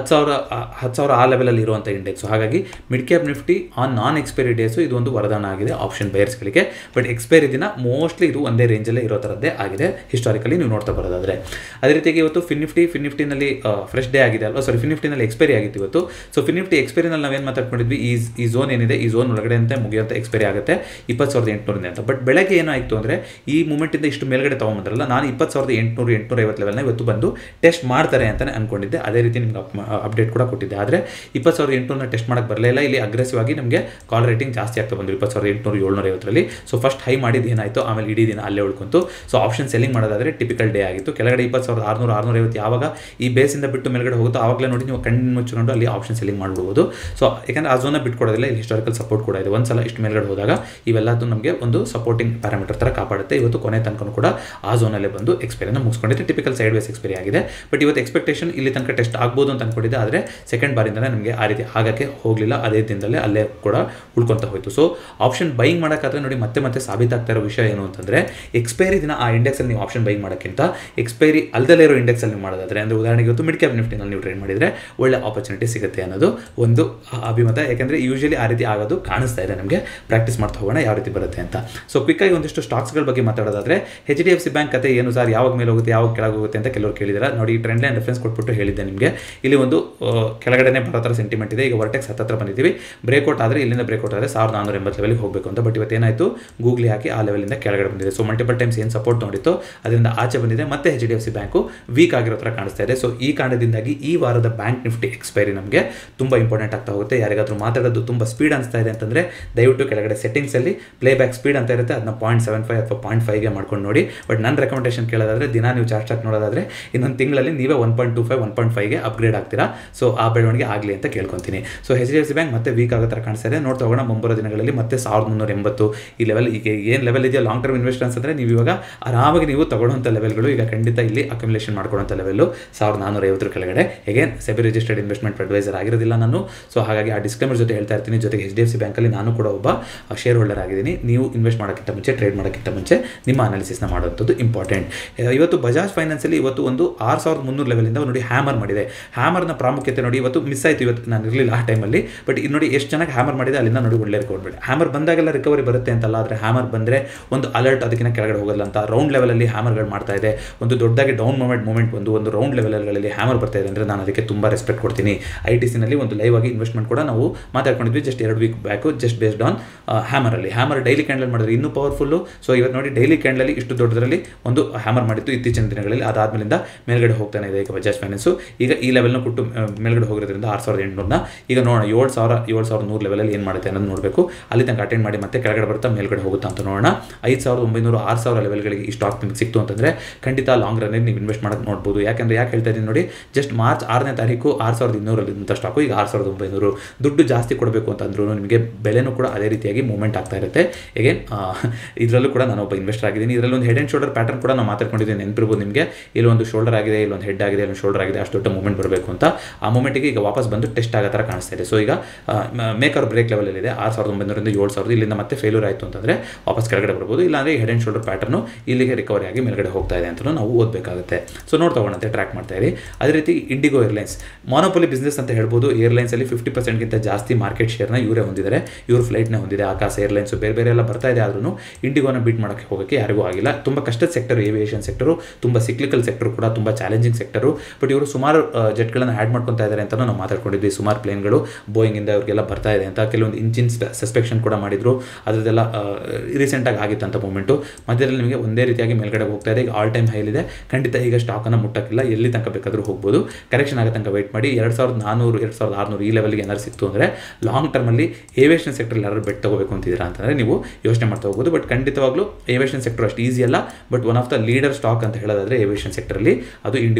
10,000 ಆ ಲೆವೆಲಲ್ಲಿ ಇರುವಂಥ ಇಂಡೆಕ್ಸು. ಹಾಗಾಗಿ mid cap Nifty on non expiry days ಇದು ಒಂದು ವರದಾನ ಆಗಿದೆ ಆಪ್ಷನ್ ಬಯರ್ಸ್ಗಳಿಗೆ. ಬಟ್ ಎಕ್ಸ್ಪೈರಿ ದಿನ ಮೋಸ್ಟ್ಲಿ ಇದು ಒಂದೇ ರೇಂಜಲ್ಲೇ ಇರೋ ಥರದ್ದೇ ಆಗಿದೆ ಹಿಸ್ಟಾರಿಕಲಿ ನೀವು ನೋಡ್ತಾ ಬರೋದಾದರೆ. ಅದೇ ರೀತಿಯಾಗಿ ಇವತ್ತು ಫಿನ್ ನಿಫ್ಟಿನಲ್ಲಿ ಫ್ರೆಶ್ ಡೇ ಆಗಿದೆ ಅಲ್ವಾ, ಸಾರಿ ಫಿನ್ ನಿಫ್ಟಿನಲ್ಲಿ ಎಕ್ಸ್ಪೈರಿ ಆಗಿತ್ತು ಇವತ್ತು. ಸೊ ಫಿನ್ ನಿಫ್ಟಿ ಎಕ್ಸ್ಪೈರಿನಲ್ಲಿ ನಾವೇನು ಮಾತಾಡ್ಕೊಂಡಿದ್ವಿ, ಈ ಝೋನ್ ಏನಿದೆ ಈ ಝೋನ್ ಒಳಗಡೆ ಅಂತ ಮುಗಿಯುವಂಥ ಎಕ್ಸ್ಪೈರಿ ಆಗುತ್ತೆ 20,800 ಅಂತ. ಬಟ್ ಬೆಳಗ್ಗೆ ಏನಾಯಿತು ಅಂದರೆ ಈ ಮೂಮೆಂಟಿಂದ ಇಷ್ಟು ಮೇಲ್ಗಡೆ ತೊಗೊಂಬಂದ್ರಲ್ಲ, ನಾನು 20,800-850 ಲೆವೆಲ್ನ ಇವತ್ತು ಬಂದು ಟೆಸ್ಟ್ ಮಾಡ್ತಾರೆ ಅಂತಲೇ ಅಂದ್ಕೊಂಡಿದ್ದೆ. ಅದೇ ರೀತಿ ನಿಮ್ಗೆ ಅಪ್ಡೇಟ್ ಕೂಡ ಕೊಟ್ಟಿದ್ದೆ. ಆದರೆ 20,800 ಟೆಸ್ಟ್ ಮಾಡೋಕ್ಕೆ ಬರಲಿಲ್ಲ. ಇಲ್ಲಿ ಅಗ್ರೆಸಿವ್ ಆಗಿ ನಮಗೆ ಕಾಲ್ ರೇಟಿಂಗ್ ಜಾಸ್ತಿ ಆಗ್ತಾ ಬಂದರು 20,800-750ರಲ್ಲಿ. ಸೊ ಫಸ್ಟ್ ಹೈ ಮಾಡಿದ್ದು ಏನಾಯಿತು, ಆಮೇಲೆ ಇಡೀ ದಿನ ಅಲ್ಲೇ ಉಳ್ಕೊಂತು. ಸೊ ಆಪ್ಷನ್ ಸೆಲ್ಲಿಂಗ್ ಮಾಡೋದಾದರೆ ಟಿಪಿಕಲ್ ಡೇ ಆಗಿತ್ತು. ಕೆಳಗಡೆ 20,600-650 ಯಾವಾಗ ಈ ಬೇಸಿಂದ ಬಿಟ್ಟು ಮೇಲ್ಗಡೆ ಹೋಗುತ್ತೋ ಆವಾಗಲೇ ನೋಡಿ ನೀವು ಕಣ್ಣು ಮುಚ್ಚಿಕೊಂಡು ಅಲ್ಲಿ ಆಪ್ಷನ್ ಸೆಲ್ಲಿಂಗ್ ಮಾಡ್ಬೋದು. ಸೊ ಯಾಕಂದರೆ ಆ ಝೋನ ಬಿಟ್ಕೊಡೋದಿಲ್ಲ, ಇಲ್ಲಿ ಹಿಸ್ಟಾರಿಕಲ್ ಸಪೋರ್ಟ್ ಕೂಡ ಇದೆ. ಒಂದ್ಸಲ ಇಷ್ಟು ಮೇಲ್ಗಡೆ ಹೋದಾಗ ಇವೆಲ್ಲದು ನಮಗೆ ಒಂದು ಸಪೋರ್ಟಿಂಗ್ ಪ್ಯಾರಾಮೀಟರ್ ಥರ ಕಾಪಾಡುತ್ತೆ. ಇವತ್ತು ಕೊನೆ ತನಕ ಕೂಡ ಆ ಝೋನಲ್ಲೇ ಬಂದು ಎಕ್ಸ್ಪೈರಿನ ಮುಗಿಸ್ಕೊಂಡಿದೆ. ಟಿಪಿಕಲ್ ಸೈಡ್ ವೇಸ್ ಎಕ್ಸ್ಪೈರಿ ಆಗಿದೆ. ಬಟ್ ಇವತ್ತು ಎಕ್ಸ್ಪೆಕ್ಟೇಷನ್ ಇಲ್ಲಿ ತನಕ ಟೆಸ್ಟ್ ಆಗ್ಬೋದು ಅಂತ ಅನ್ಕೊಂಡಿದ್ದೆ, ಆದರೆ ಸೆಕೆಂಡ್ ಬಾರಿಂದಲೇ ನಮಗೆ ಆ ರೀತಿ ಆಗೋಕ್ಕೆ ಹೋಗಲಿಲ್ಲ. ಅದೇ ದಿನದಲ್ಲೇ ಅಲ್ಲೇ ಕೂಡ ಉಳ್ಕೊತಾ ಹೋಯಿತು. ಸೊ ಆಪ್ಷನ್ ಬೈಯಿಂಗ್ ಮಾಡೋಕ್ಕಾದ್ರೆ ನೋಡಿ ಮತ್ತೆ ಸಾಬೀತಾಗ್ತಾ ಇರೋ ವಿಷಯ ಏನು ಅಂತಂದರೆ, ಎಕ್ಸ್ಪೈರಿ ದಿನ ಆ ಇಂಡೆಕ್ಸಲ್ಲಿ ನೀವು ಆಪ್ಷನ್ ಬೈಯಿಂಗ್ ಮಾಡೋಕ್ಕಿಂತ ಎಕ್ಸ್ಪೈರಿ ಅಲ್ಲದಲ್ಲೇ ಇರೋ ಇಂಡೆಕ್ಸಲ್ಲಿ ನೀವು ಮಾಡೋದಾದರೆ, ಅಂದರೆ ಉದಾಹರಣೆಗೆ ಇವತ್ತು ಮಿಡ್ ಕ್ಯಾಪ್ ನಿಫ್ಟಿನಲ್ಲಿ ನೀವು ಟ್ರೇಡ್ ಮಾಡಿದರೆ ಒಳ್ಳೆ ಆಪರ್ಚುನಿಟಿ ಸಿಗುತ್ತೆ ಅನ್ನೋದು ಒಂದು ಅಭಿಮತ. ಯಾಕೆಂದರೆ ಯೂಶಲಿ ಆ ರೀತಿ ಆಗೋದು ಕಾಣಿಸ್ತಾ ಇದೆ ನಮಗೆ. ಪ್ರಾಕ್ಟೀಸ್ ಮಾಡ್ತಾ ಹೋಗೋಣ ಯಾವ ರೀತಿ ಬರುತ್ತೆ ಅಂತ. ಸೊ ಕ್ವಿಕ್ಕಾಗಿ ಒಂದಿಷ್ಟು ಸ್ಟಾಕ್ಸ್ಗಳ ಬಗ್ಗೆ ಮಾತಾಡೋದಾದರೆ, HDFC ಬ್ಯಾಂಕ್ ಕತೆ ಏನು ಸರ್, ಯಾವಾಗ ಮೇಲೆ ಹೋಗುತ್ತೆ ಯಾವಾಗ ಕೆಳಗೆ ಹೋಗುತ್ತೆ ಅಂತ ಕೆಲವರು ಕೇಳಿದ್ದಾರೆ. ನೋಡಿ ಟ್ರೆಂಡ್ ಲೈನ್ ರೆಫರೆನ್ಸ್ ಕೊಟ್ಬಿಟ್ಟು ಹೇಳಿದ್ದೆ ನಿಮಗೆ. ಇಲ್ಲಿ ಒಂದು ಕೆಳಗಡೆ ಬರೋ ಥರ ಸೆಂಟಿಮೆಂಟ್ ಇದೆ. ಈಗ ವರ್ಟೆಕ್ಸ್ ಹತ್ತಿರ ಬಂದಿದ್ದೀವಿ. ಬ್ರೇಕ್ಔಟ್ ಆದರೆ ಇಲ್ಲಿಂದ ಬ್ರೇಕ್ಔಟ್ ಆದರೆ 1480 ಲೆವೆಲ್ಗೆ ಹೋಗಬೇಕು ಅಂತ. ಬಟ್ ಇವತ್ತೇನಾಯಿತು, ಗೂಗ್ಲಿ ಹಾಕಿ ಆ ಲೆವೆಲಿಂದ ಕೆಳಗಡೆ ಬಂದಿದೆ. ಸೊ ಮಲ್ಟಿಪಲ್ ಟೈಮ್ಸ್ ಏನು ಸಪೋರ್ಟ್ ನೋಡಿತ್ತು ಅದರಿಂದ ಆಚೆ ಬಂದಿದೆ. ಮತ್ತೆ HDFC ಬ್ಯಾಂಕು ವೀಕ್ ಆಗಿರೋ ಥರ ಕಾಣಿಸ್ತಾ ಇದೆ. ಸೊ ಈ ಕಾರಣದಿಂದಾಗಿ ಈ ವಾರದ ಬ್ಯಾಂಕ್ ನಿಫ್ಟಿ ಎಕ್ಸ್ಪೈರಿ ನಮಗೆ ತುಂಬ ಇಂಪಾರ್ಟೆಂಟ್ ಆಗ್ತಾ ಹೋಗುತ್ತೆ. ಯಾರಿಗಾದ್ರೂ ಮಾತಾಡೋದು ತುಂಬ ಸ್ಪೀಡ್ ಅನಿಸ್ತಾ ಇದೆ ಅಂತಂದರೆ ದಯವಿಟ್ಟು ಕೆಳಗಡೆ ಸೆಟ್ಟಿಂಗ್ಸಲ್ಲಿ ಪ್ಲೇಬ್ಯಾಕ್ ಸ್ಪೀಡ್ ಅಂತ ಇರುತ್ತೆ, ಅದನ್ನ 0.75 ಅಥವಾ 0.5ಗೆ ಮಾಡ್ಕೊಂಡು ನೋಡಿ. ಬಟ್ ನನ್ನ ರೆಕಮೆಂಡೇಷನ್ ಕೇಳೋದಾದರೆ, ದಿನ ನೀವು ಚಾರ್ಟ್ ನೋಡೋದಾದರೆ ಇನ್ನೊಂದು ತಿಂಗಳಲ್ಲಿ ನೀವೇ 1.25 1.5ಗೆ ಅಪ್ಗ್ರೇಡ್ ಆಗ್ತೀರಾ. ಸೊ ಆ ಬೆಳವಣಿಗೆ ಆಗಲಿ ಅಂತ ಕೇಳ್ಕೊತೀನಿ. ಸೊ HDFC ಬ್ಯಾಂಕ್ ಮತ್ತೆ ವೀಕ್ ಆಗೋ ಥರ ಕಾಣಿಸ್ತಾ ಇದೆ. ನೋಡ್ತಾ ಹೋಗೋಣ ಮುಂಬರೋ ದಿನಗಳಲ್ಲಿ ಮತ್ತೆ 1380 ಈ ಲೆವೆಲ್, ಈಗ ಏನು ಲೆವೆಲ್ ಇದೆಯೋ ಲಾಂಗ್ ಟರ್ಮ್ ಇನ್ವೆಸ್ಟರ್ಸ್ ಅಂದರೆ ನೀವು ಇವಾಗ ಆರಾಮಾಗಿ ನೀವು ತಗೊಳ್ಳೋಂಥ ಲೆವೆಲ್ಗಳು ಈಗ ಖಂಡಿತ ಇಲ್ಲಿ ಅಕ್ಯುಮುಲೇಷನ್ ಮಾಡ್ಕೊಳ್ಳೋಂಥ ಲೆವೆಲ್ಲು 1450 ಕೆಳಗಡೆ. ಹೇಗೆ ಸೆಬಿ ರಿಜಿಸ್ಟರ್ಡ್ ಇನ್ವೆಸ್ಟ್ಮೆಂಟ್ ಅಡ್ವೈಸರ್ ಆಗಿರೋದಿಲ್ಲ ನಾನು. ಸೊ ಹಾಗಾಗಿ ಆ ಡಿಸ್ಕ್ಲೇಮರ್ ಜೊತೆ ಹೇಳ್ತಾ ಇರ್ತೀನಿ. ಜೊತೆಗೆ HDFC ಬ್ಯಾಂಕಲ್ಲಿ ನಾನು ಕೂಡ ಒಬ್ಬ ಶೇರ್ ಹೋಲ್ಡರ್ ಆಗಿದ್ದೀನಿ. ನೀವು ಇನ್ವೆಸ್ಟ್ ಮಾಡೋಕ್ಕಿಂತ ಮುಂಚೆ, ಟ್ರೇಡ್ ಮಾಡೋಕ್ಕಿಂತ ಮುಂಚೆ ನಿಮ್ಮ ಅನಾಲಿಸಿಸ್ನ ಮಾಡುವಂಥದ್ದು ಇಂಪಾರ್ಟೆಂಟ್. ಇವತ್ತು ಬಜಾಜ್ ಫೈನಾನ್ಸಲ್ಲಿ ಇವತ್ತು ಒಂದು 6300 ಲೆವೆಲಿಂದ ನೋಡಿ ಹ್ಯಾಮರ್ ಮಾಡಿದೆ. ಹ್ಯಾಮರ್ನ ಪ್ರಾಮುಖ್ಯತೆ ನೋಡಿ ಇವತ್ತು ಮಿಸ್ ಆಯಿತು. ಇವತ್ತು ನಾನು ಇರಲಿಲ್ಲ ಆ ಟೈಮಲ್ಲಿ. ಬಟ್ ಇದು ನೋಡಿ ಎಷ್ಟು ಚೆನ್ನಾಗಿ ಹ್ಯಾಮರ್ ಮಾಡಿದೆ, ಅಲ್ಲಿಂದ ನೋಡಿ ಒಳ್ಳೆ ರಿಕವರಿ. ಹ್ಯಾಮರ್ ಬಂದಾಗೆಲ್ಲ ರಿಕವರಿ ಬರುತ್ತೆ ಅಂತಲ್ಲ, ಆದರೆ ಹ್ಯಾಮರ್ ಬಂದರೆ ಒಂದು ಅಲರ್ಟ್ ಅದಕ್ಕಿಂತ ಕೆಳಗಡೆ ಹೋಗಲ್ಲ ಅಂತ ರೌಂಡ್ ಲೆವೆಲಲ್ಲಿ ಹ್ಯಾಮರ್ಗಳು ಮಾಡ್ತಾ ಇದೆ. ಒಂದು ದೊಡ್ಡದಾಗಿ ಡೌನ್ ಮೂಮೆಂಟ್ ಒಂದು ರೌಂಡ್ ಲೆವೆಲ್ಗಳಲ್ಲಿ ಹ್ಯಾಮರ್ ಬರ್ತಾ ಇದೆ ಅಂದರೆ ನಾನು ಅದಕ್ಕೆ ತುಂಬ ರೆಸ್ಪೆಕ್ಟ್ ಕೊಡ್ತೀನಿ. ITCನಲ್ಲಿ ಒಂದು ಲೈವ್ ಆಗಿ ಇನ್ವೆಸ್ಟ್ಮೆಂಟ್ ಕೂಡ ನಾವು ಮಾತಾಡ್ಕೊಂಡಿದ್ವಿ just 2 week back, just based on ಹ್ಯಾಮರಲ್ಲಿ. ಹ್ಯಾಮರ್ ಡೈಲಿ ಕ್ಯಾಂಡಲ್ ಮಾಡಿದ್ರೆ ಇನ್ನೂ ಪವರ್ಫುಲ್ಲು. ಸೊ ಇವತ್ತು ನೋಡಿ ಡೈಲಿ ಕ್ಯಾಂಡಲಲ್ಲಿ ಇಷ್ಟು ದೊಡ್ಡದರಲ್ಲಿ ಒಂದು ಹ್ಯಾಮರ್ ಮಾಡಿತ್ತು ಇತ್ತೀಚಿನ ದಿನಗಳಲ್ಲಿ. ಅದಾದ್ಮೇಲಿಂದ ಮೇಲ್ಗಡೆ ಹೋಗ್ತಾನೆ ಇದೆ ಈಗ ಬಜಾಜ್ ಫೈನಾನ್ಸು. ಈಗ ಈ ಲೆವೆಲ್ನ ಕೊಟ್ಟು ಮೇಲ್ಗಡೆ ಹೋಗಿರೋದ್ರಿಂದ 6800ನ ಈಗ ನೋಡೋಣ 7,100 ಲೆವೆಲಲ್ಲಿ ಏನು ಮಾಡುತ್ತೆ ಅನ್ನೋದು ನೋಡಬೇಕು. ಅಲ್ಲಿ ತನಕ ಅಟೆಂಡ್ ಮಾಡಿ ಮತ್ತೆ ಕೆಳಗಡೆ ಬರ್ತಾ ಮೇಲ್ಗಡೆ ಹೋಗುತ್ತಾ ಅಂತ ನೋಡೋಣ. 5,900 6,000 ಲೆವೆಲ್ಗಳಿಗೆ ಈ ಸ್ಟಾಕ್ ನಿಮಗೆ ಸಿಕ್ತು ಅಂತಂದರೆ ಖಂಡಿತ ಲಾಂಗ್ ರನ್ನಲ್ಲಿ ನೀವು ಇನ್ವೆಸ್ಟ್ ಮಾಡೋಕ್ಕೆ ನೋಡ್ಬೋದು. ಯಾಕೆ ಹೇಳ್ತಾ ಇದ್ದೀನಿ ನೋಡಿ, ಜಸ್ಟ್ ಮಾರ್ಚ್ 6ನೇ ತಾರೀಕು 6,200 ಸ್ಟಾಕು ಈಗ 6,900. ದುಡ್ಡು ಜಾಸ್ತಿ ಕೊಡಬೇಕು ಅಂತಂದ್ರೂ ನಿಮಗೆ ಬೆಲೆನೂ ಕೂಡ ಅದೇ ರೀತಿಯಾಗಿ ಮೂವ್ಮೆಂಟ್ ಆಗ್ತಾ ಇರುತ್ತೆ. ಹೇಗೆ ಇದರಲ್ಲೂ ಕೂಡ ನಾನು ಒಬ್ಬ ಇನ್ವೆಸ್ಟರ್ ಆಗಿದ್ದೀನಿ. ಇದರಲ್ಲಿ ಒಂದು ಹೆಡ್ ಆ್ಯಂಡ್ ಶೋಲ್ಡರ್ ಪ್ಯಾಟರ್ನ್ ಕೂಡ ನಾವು ಮಾತಾಡ್ಕೊಂಡಿದ್ದೀನಿ, ನೆನಪಿರ್ಬೋದು ನಿಮಗೆ. ಇಲ್ಲೊಂದು ಶೋಲ್ಡರ್ ಆಗಿದೆ, ಇಲ್ಲೊಂದು ಹೆಡ್ ಆಗಿದೆ, ಇಲ್ಲೊಂದು ಶೋಲ್ಡರ್ ಆಗಿದೆ. ಅಷ್ಟು ದೊಡ್ಡ ಮೂವ್ಮೆಂಟ್ ಬರಬೇಕು ಅಂತ ಆ ಮೂಮೆಂಟಿಗೆ ಈಗ ವಾಪಸ್ ಬಂದು ಟೆಸ್ಟ್ ಆಗೋ ಥರ ಕಾಣಿಸ್ತಾ ಇದೆ. ಸೊ ಈಗ ಮೇಕ್ ಆರ್ ಬ್ರೇಕ್ ಲೆವೆಲಲ್ಲಿದೆ 6,900ರಿಂದ 7,000. ಇಲ್ಲಿಂದ ಮತ್ತೆ ಫೇಲ್ಯೂರ್ ಆಯಿತು ಅಂತಂದರೆ ವಾಪಸ್ ಕೆಳಗಡೆ ಬರ್ಬೋದು. ಇಲ್ಲಾಂದರೆ ಹೆಡ್ ಆ್ಯಂಡ್ ಶೋಲ್ಡರ್ ಪ್ಯಾಟರ್ನು ಇಲ್ಲಿಗೆ ರಿಕವರಿ ಆಗಿ ಮೇಲ್ಗಡೆ ಹೋಗ್ತಾ ಇದೆ ಅಂತ ನಾವು ಓದಬೇಕಾಗುತ್ತೆ. ಸೊ ನೋಡ್ತಾ ಹೋಗೋಣಂತೆ, ಟ್ರ್ಯಾಕ್ ಮಾಡ್ತಾ ಇರಿ. ಅದೇ ರೀತಿ ಇಂಡಿಗೋ ಏರ್ಲೈನ್ಸ್ ಮಾನೋಪೊಲಿ ಬಿಸ್ನೆಸ್ ಅಂತ ಹೇಳ್ಬೋದು. ಏರ್ಲೈನ್ಸಲ್ಲಿ 50%ಗಿಂತ ಜಾಸ್ತಿ ಮಾರ್ಕೆಟ್ ಶೇರ್ನ ಇವರೇ ಹೊಂದಿದ್ದಾರೆ. ಇವ್ರ ಫ್ಲೈಟ್ನ ಹೊಂದಿದೆ. ಆಕಾಶ ಏರ್ಲೈನ್ಸು ಬೇರೆ ಎಲ್ಲ ಬರ್ತಾ ಇದೆ. ಆದ್ರೂ ಇಂಡಿಗೋನ ಬೀಟ್ ಮಾಡೋಕ್ಕೆ ಹೋಗೋಕ್ಕೆ ಯಾರಿಗೂ ಆಗಿಲ್ಲ. ತುಂಬ ಕಷ್ಟದ ಸೆಕ್ಟರ್ ಏವಿಯೇಷನ್ ಸೆಕ್ಟರು, ತುಂಬ ಸಿಕ್ಲಿಕಲ್ ಸೆಕ್ಟರ್ ಕೂಡ, ತುಂಬ ಚಾಲೆಂಜಿಂಗ್ ಸೆಕ್ಟರು. ಬಟ್ ಇವರು ಸುಮಾರು ಜೆಟ್ಗಳನ್ನು ಆ್ಯಡ್ ಮಾಡ್ಕೊತಾ ಇದ್ದಾರೆ ಅಂತ ನಾವು ಮಾತಾಡ್ಕೊಂಡಿದ್ವಿ. ಸುಮಾರು ಪ್ಲೇನ್ಗಳು ಬೋಯಿಂಗಿಂದ ಅವ್ರಿಗೆಲ್ಲ ಬರ್ತಾ ಇದೆ ಅಂತ. ಕೆಲವೊಂದು ಇಂಜಿನ್ ಸಸ್ಪೆಕ್ಷನ್ ಕೂಡ ಮಾಡಿದ್ರು. ಅದರದೆಲ್ಲ ರೀಸೆಂಟಾಗಿ ಆಗಿತ್ತಂತ ಮೂಮೆಂಟು. ಮಧ್ಯದಲ್ಲಿ ನಿಮಗೆ ಒಂದೇ ರೀತಿಯಾಗಿ ಮೇಲ್ಗಡೆ ಹೋಗ್ತಾ ಇದೆ. ಈಗ ಆಲ್ ಟೈಮ್ ಹೈಲಿದೆ. ಖಂಡಿತ ಈಗ ಸ್ಟಾಕನ್ನು ಮುಟ್ಟಕ್ಕಿಲ್ಲ. ಎಲ್ಲಿ ತನಕ ಬೇಕಾದರೂ ಹೋಗ್ಬೋದು. ಕರೆಕ್ಷನ್ ಆಗೋ ತನಕ ವೆಯ್ಟ್ ಮಾಡಿ. 2,400 2,600 ಈ ಲೆವೆಲ್ಗೆ ಏನಾದ್ರು ಸಿಕ್ತು ಅಂದರೆ ಲಾಂಗ್ ಟರ್ಮಲ್ಲಿ ಏವಿಯೇಷನ್ ಸೆಕ್ಟರ್ ಯಾರು ಬೆಟ್ ತಗೋಬೇಕು ಅಂತಿದ್ದೀರಾ ಅಂತಂದರೆ ನೀವು ಯೋಚನೆ ಮಾಡ್ತಾ ಹೋಗ್ಬೋದು. ಬಟ್ ಖಂಡಿತವಾಗ್ಲೂ ಏವಿಯೇಷನ್ ಸೆಕ್ಟರ್ ಅಷ್ಟು ಈಸಿ ಅಲ್ಲ. But one of the leader stock ಅಂತ ಹೇಳೋದಾದರೆ ಏವಿಯೇಷನ್ ಸೆಕ್ಟರಲ್ಲಿ ಅದು ಇಂಡಿಗೋ